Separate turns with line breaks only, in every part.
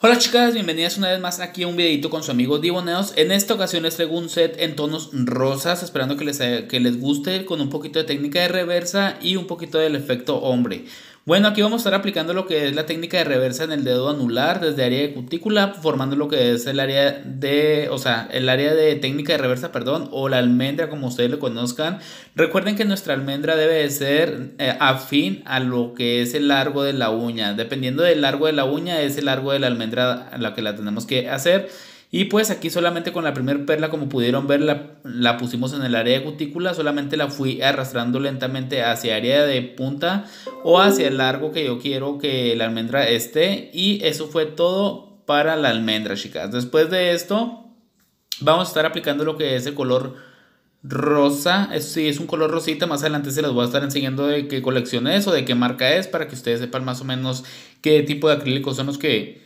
Hola chicas, bienvenidas una vez más aquí a un videito con su amigo Diboneos. En esta ocasión les traigo un set en tonos rosas, esperando que les guste, con un poquito de técnica de reversa y un poquito del efecto hombre. Bueno, aquí vamos a estar aplicando lo que es la técnica de reversa en el dedo anular desde área de cutícula, formando lo que es el área de, o sea, el área de técnica de reversa, perdón, o la almendra como ustedes lo conozcan. Recuerden que nuestra almendra debe de ser afín a lo que es el largo de la uña. Dependiendo del largo de la uña es el largo de la almendra a la que la tenemos que hacer. Y pues aquí solamente con la primer perla, como pudieron ver, la pusimos en el área de cutícula. Solamente la fui arrastrando lentamente hacia área de punta o hacia el largo que yo quiero que la almendra esté. Y eso fue todo para la almendra, chicas. Después de esto vamos a estar aplicando lo que es el color rosa. Sí, es un color rosita. Más adelante se los voy a estar enseñando de qué colección es o de qué marca es, para que ustedes sepan más o menos qué tipo de acrílicos son los que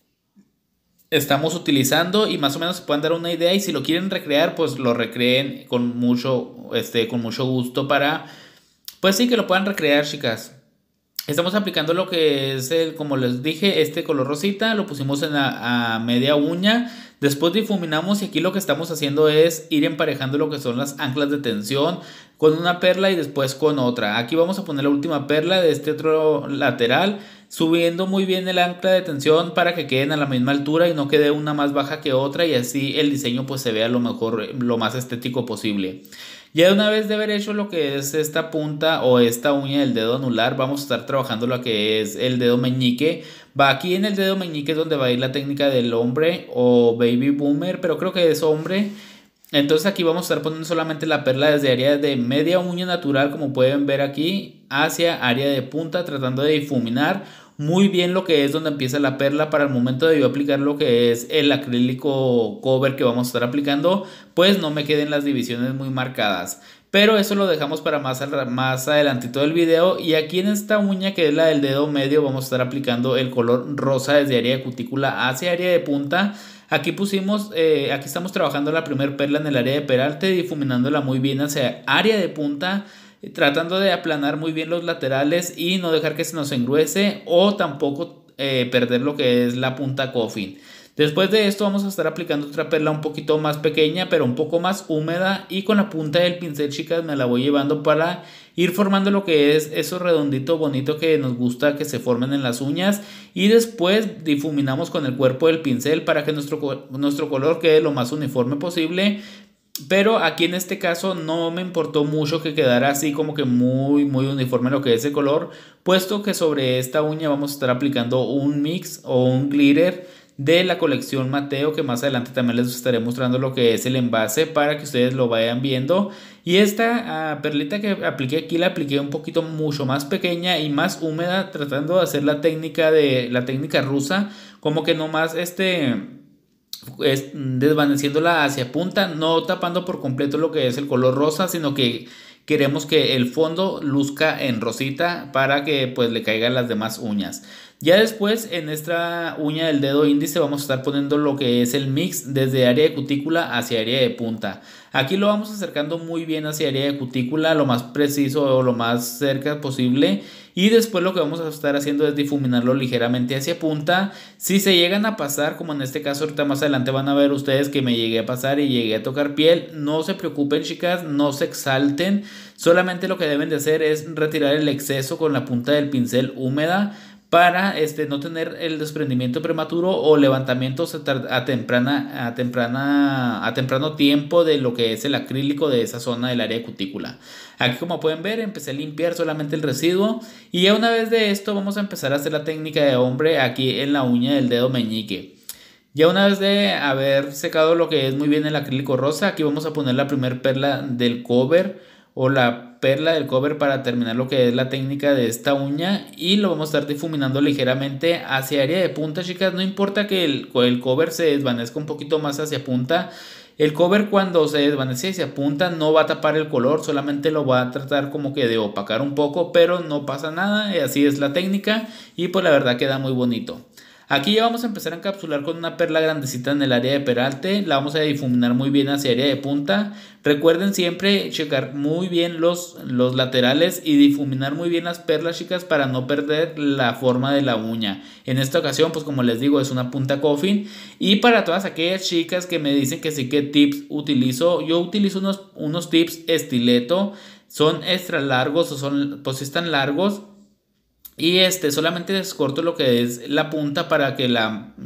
estamos utilizando y más o menos se puedan dar una idea. Y si lo quieren recrear, pues lo recreen con mucho gusto para, pues sí, que lo puedan recrear, chicas. Estamos aplicando lo que es como les dije, este color rosita, lo pusimos a media uña. Después difuminamos y aquí lo que estamos haciendo es ir emparejando lo que son las anclas de tensión con una perla y después con otra. Aquí vamos a poner la última perla de este otro lateral, subiendo muy bien el ancla de tensión para que queden a la misma altura y no quede una más baja que otra, y así el diseño pues se vea lo mejor, lo más estético posible. Ya de una vez de haber hecho lo que es esta punta o esta uña del dedo anular, vamos a estar trabajando lo que es el dedo meñique. Va aquí en el dedo meñique es donde va a ir la técnica del hombre o baby boomer, pero creo que es hombre. Entonces aquí vamos a estar poniendo solamente la perla desde área de media uña natural, como pueden ver aquí, hacia área de punta, tratando de difuminar muy bien lo que es donde empieza la perla para el momento de yo aplicar lo que es el acrílico cover que vamos a estar aplicando, pues no me queden las divisiones muy marcadas. Pero eso lo dejamos para más adelantito del video. Y aquí en esta uña que es la del dedo medio vamos a estar aplicando el color rosa desde área de cutícula hacia área de punta. Aquí estamos trabajando la primer perla en el área de peralte, difuminándola muy bien hacia área de punta, tratando de aplanar muy bien los laterales y no dejar que se nos engruese o tampoco perder lo que es la punta coffin. Después de esto vamos a estar aplicando otra perla un poquito más pequeña pero un poco más húmeda, y con la punta del pincel, chicas, me la voy llevando para ir formando lo que es eso redondito bonito que nos gusta que se formen en las uñas. Y después difuminamos con el cuerpo del pincel para que nuestro color quede lo más uniforme posible. Pero aquí en este caso no me importó mucho que quedara así como que muy uniforme lo que es el color, puesto que sobre esta uña vamos a estar aplicando un mix o un glitter de la colección Mateo, que más adelante también les estaré mostrando lo que es el envase para que ustedes lo vayan viendo. Y esta perlita que apliqué aquí la apliqué un poquito mucho más pequeña y más húmeda, tratando de hacer la técnica rusa, como que nomás desvaneciéndola hacia punta, no tapando por completo lo que es el color rosa, sino que queremos que el fondo luzca en rosita para que pues le caigan las demás uñas. Ya después en esta uña del dedo índice vamos a estar poniendo lo que es el mix desde área de cutícula hacia área de punta. Aquí lo vamos acercando muy bien hacia área de cutícula, lo más preciso o lo más cerca posible. Y después lo que vamos a estar haciendo es difuminarlo ligeramente hacia punta. Si se llegan a pasar, como en este caso ahorita más adelante van a ver ustedes que me llegué a pasar y llegué a tocar piel, no se preocupen, chicas, no se exalten. Solamente lo que deben de hacer es retirar el exceso con la punta del pincel húmeda para no tener el desprendimiento prematuro o levantamientos a temprano tiempo de lo que es el acrílico de esa zona del área de cutícula. Aquí, como pueden ver, empecé a limpiar solamente el residuo, y ya una vez de esto vamos a empezar a hacer la técnica de hombre aquí en la uña del dedo meñique. Ya una vez de haber secado lo que es muy bien el acrílico rosa, aquí vamos a poner la primer perla del cover o la perla del cover para terminar lo que es la técnica de esta uña, y lo vamos a estar difuminando ligeramente hacia área de punta, chicas. No importa que el cover se desvanezca un poquito más hacia punta. El cover, cuando se desvanece hacia punta, no va a tapar el color, solamente lo va a tratar como que de opacar un poco, pero no pasa nada, y así es la técnica y pues la verdad queda muy bonito. Aquí ya vamos a empezar a encapsular con una perla grandecita en el área de peralte. La vamos a difuminar muy bien hacia área de punta. Recuerden siempre checar muy bien los laterales y difuminar muy bien las perlas, chicas, para no perder la forma de la uña. En esta ocasión, pues como les digo, es una punta coffin. Y para todas aquellas chicas que me dicen que sí, que tips utilizo, yo utilizo unos tips estileto. Son extra largos o son, pues están largos. Y solamente les corto lo que es la punta para que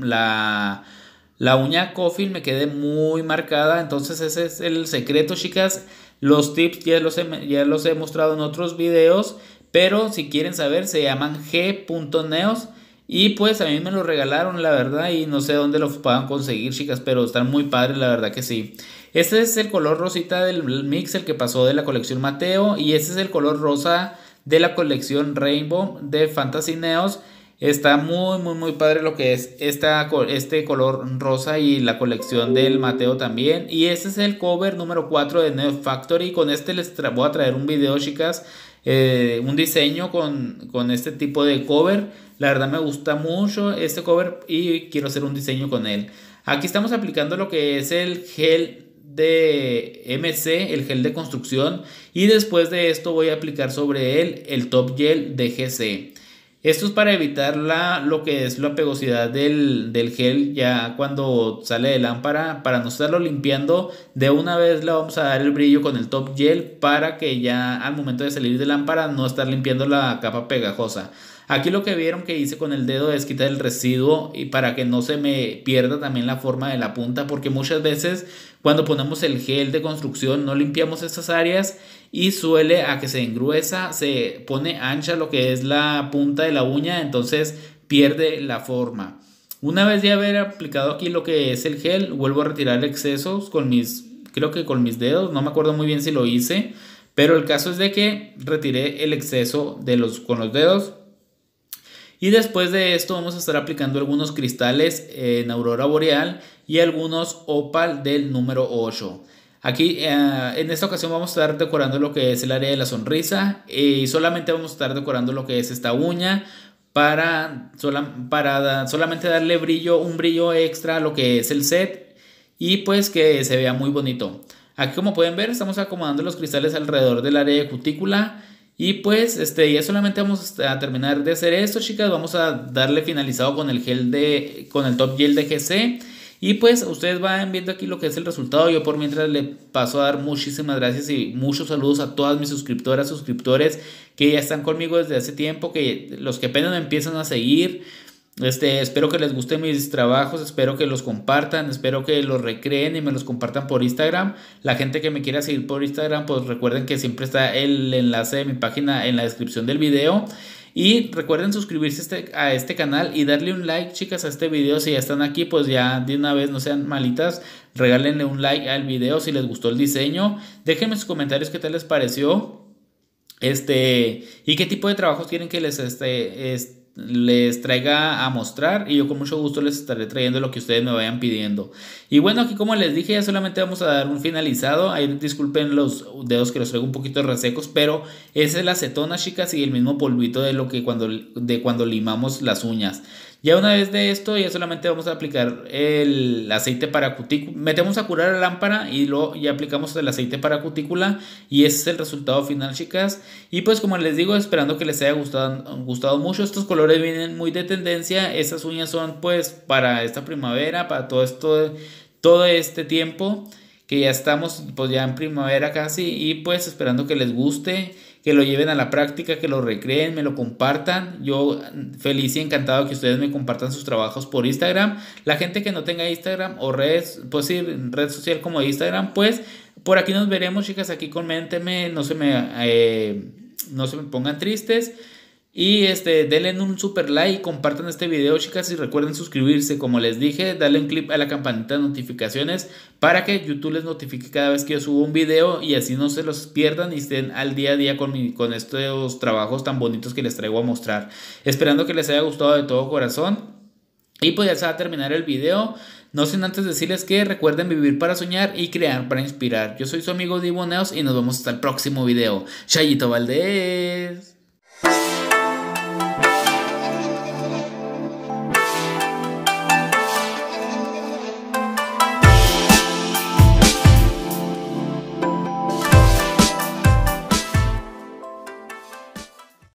la uña coffin me quede muy marcada. Entonces ese es el secreto, chicas. Los tips ya los he mostrado en otros videos, pero si quieren saber se llaman g.neos. Y pues a mí me lo regalaron, la verdad, y no sé dónde lo puedan conseguir, chicas, pero están muy padres, la verdad que sí. Este es el color rosita del mix, el que pasó de la colección Mateo, y este es el color rosa de la colección Rainbow de Fantasy Neos. Está muy padre lo que es este color rosa y la colección del Mateo también. Y este es el cover número 4 de Neo Factory. Con este les voy a traer un video, chicas, un diseño con este tipo de cover. La verdad me gusta mucho este cover y quiero hacer un diseño con él. Aquí estamos aplicando lo que es el gel de MC, el gel de construcción, y después de esto voy a aplicar sobre él el top gel de GC. Esto es para evitar lo que es la pegosidad del gel ya cuando sale de lámpara. Para no estarlo limpiando de una vez, le vamos a dar el brillo con el top gel para que ya al momento de salir de lámpara no estar limpiando la capa pegajosa. Aquí lo que vieron que hice con el dedo es quitar el residuo y para que no se me pierda también la forma de la punta, porque muchas veces cuando ponemos el gel de construcción no limpiamos estas áreas y suele a que se engruesa, se pone ancha lo que es la punta de la uña, entonces pierde la forma. Una vez ya haber aplicado aquí lo que es el gel, vuelvo a retirar excesos creo que con mis dedos, no me acuerdo muy bien si lo hice, pero el caso es de que retiré el exceso con los dedos. Y después de esto vamos a estar aplicando algunos cristales en Aurora Boreal y algunos opal del número 8. Aquí en esta ocasión vamos a estar decorando lo que es el área de la sonrisa y solamente vamos a estar decorando lo que es esta uña para solamente darle un brillo extra a lo que es el set y pues que se vea muy bonito. Aquí como pueden ver estamos acomodando los cristales alrededor del área de cutícula. Y pues ya solamente vamos a terminar de hacer esto, chicas. Vamos a darle finalizado con el top gel de GC. Y pues ustedes van viendo aquí lo que es el resultado. Yo por mientras le paso a dar muchísimas gracias y muchos saludos a todas mis suscriptoras, suscriptores que ya están conmigo desde hace tiempo, que los que apenas me empiezan a seguir. Espero que les gusten mis trabajos, espero que los compartan, espero que los recreen y me los compartan por Instagram. La gente que me quiera seguir por Instagram, pues recuerden que siempre está el enlace de mi página en la descripción del video. Y recuerden suscribirse a este canal y darle un like, chicas, a este video. Si ya están aquí, pues ya de una vez no sean malitas, regálenle un like al video si les gustó el diseño. Déjenme sus comentarios qué tal les pareció. Y qué tipo de trabajos quieren que les traiga a mostrar, y yo con mucho gusto les estaré trayendo lo que ustedes me vayan pidiendo. Y bueno, aquí como les dije, ya solamente vamos a dar un finalizado. Ahí disculpen los dedos que los traigo un poquito resecos, pero esa es la acetona, chicas, y el mismo polvito de cuando limamos las uñas. Ya una vez de esto, ya solamente vamos a aplicar el aceite para cutícula. Metemos a curar la lámpara y luego ya aplicamos el aceite para cutícula. Y ese es el resultado final, chicas. Y pues como les digo, esperando que les haya gustado mucho. Estos colores vienen muy de tendencia. Estas uñas son pues para esta primavera, para todo este tiempo que ya estamos pues ya en primavera casi. Y pues esperando que les guste, que lo lleven a la práctica, que lo recreen, me lo compartan. Yo feliz y encantado que ustedes me compartan sus trabajos por Instagram. La gente que no tenga Instagram o red social como Instagram, pues por aquí nos veremos, chicas. Aquí coméntenme, no se me pongan tristes. Y denle un super like, compartan este video, chicas, y recuerden suscribirse, como les dije, darle un clic a la campanita de notificaciones para que YouTube les notifique cada vez que yo subo un video y así no se los pierdan y estén al día a día con estos trabajos tan bonitos que les traigo a mostrar. Esperando que les haya gustado de todo corazón. Y pues ya se va a terminar el video. No sin antes decirles que recuerden vivir para soñar y crear para inspirar. Yo soy su amigo Divo Neos y nos vemos hasta el próximo video. Chayito Valdés.